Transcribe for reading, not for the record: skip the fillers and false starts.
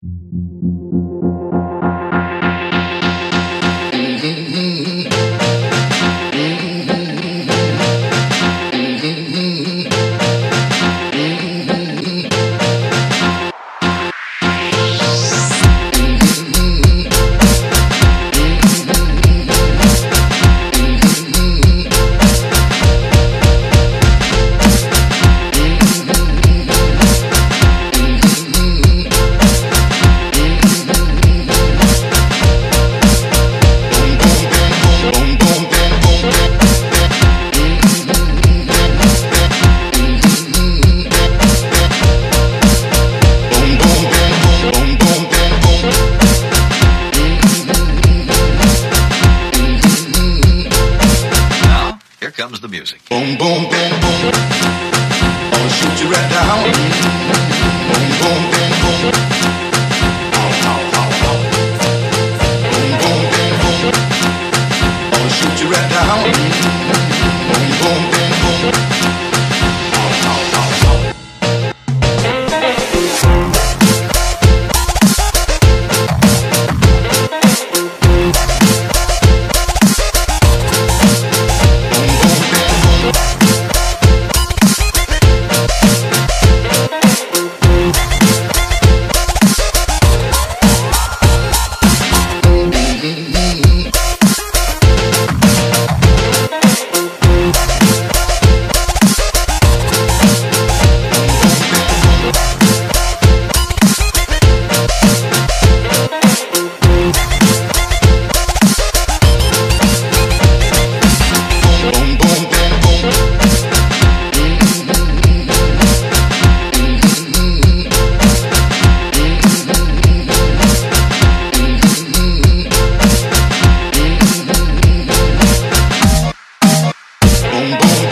Comes the music. Boom, boom, bang, boom. I'll shoot you right down. Boom, boom, bang, boom. Ow, ow, ow, ow. Boom, boom, bang, boom. I'll shoot you right down. Boom, boom, bang, boom. Ow, ow, ow, ow. Boom, boom.